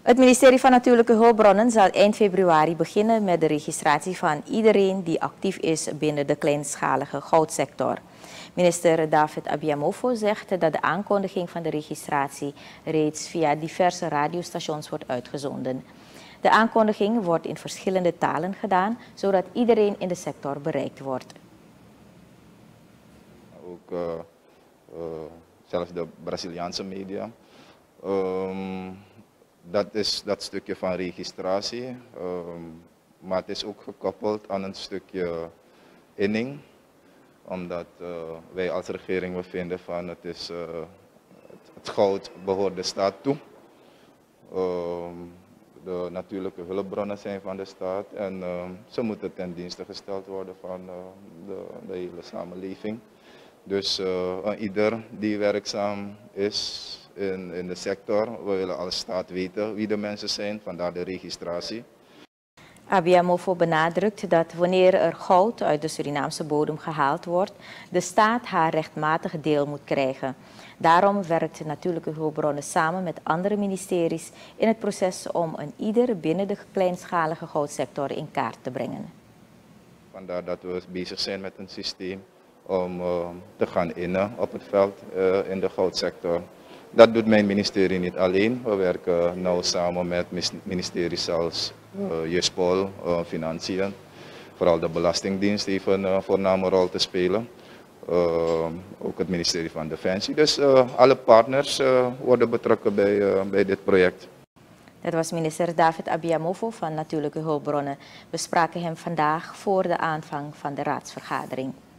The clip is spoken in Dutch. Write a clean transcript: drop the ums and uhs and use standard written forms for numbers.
Het ministerie van Natuurlijke Hulpbronnen zal eind februari beginnen met de registratie van iedereen die actief is binnen de kleinschalige goudsector. Minister David Abiamofo zegt dat de aankondiging van de registratie reeds via diverse radiostations wordt uitgezonden. De aankondiging wordt in verschillende talen gedaan, zodat iedereen in de sector bereikt wordt. Ook zelfs de Braziliaanse media. Dat is dat stukje van registratie, maar het is ook gekoppeld aan een stukje inning, omdat wij als regering vinden van het goud behoort de staat toe. De natuurlijke hulpbronnen zijn van de staat en ze moeten ten dienste gesteld worden van de hele samenleving. Dus ieder die werkzaam is in de sector, we willen als staat weten wie de mensen zijn, vandaar de registratie. Abiamofo benadrukt dat wanneer er goud uit de Surinaamse bodem gehaald wordt, de staat haar rechtmatige deel moet krijgen. Daarom werkt Natuurlijke Hulpbronnen samen met andere ministeries in het proces om een ieder binnen de kleinschalige goudsector in kaart te brengen. Vandaar dat we bezig zijn met een systeem om te gaan innen op het veld in de goudsector. Dat doet mijn ministerie niet alleen. We werken nauw samen met ministeries zoals Juspol, Financiën. Vooral de Belastingdienst heeft een voorname rol te spelen. Ook het ministerie van Defensie. Dus alle partners worden betrokken bij dit project. Dat was minister David Abiamofo van Natuurlijke Hulpbronnen. We spraken hem vandaag voor de aanvang van de raadsvergadering.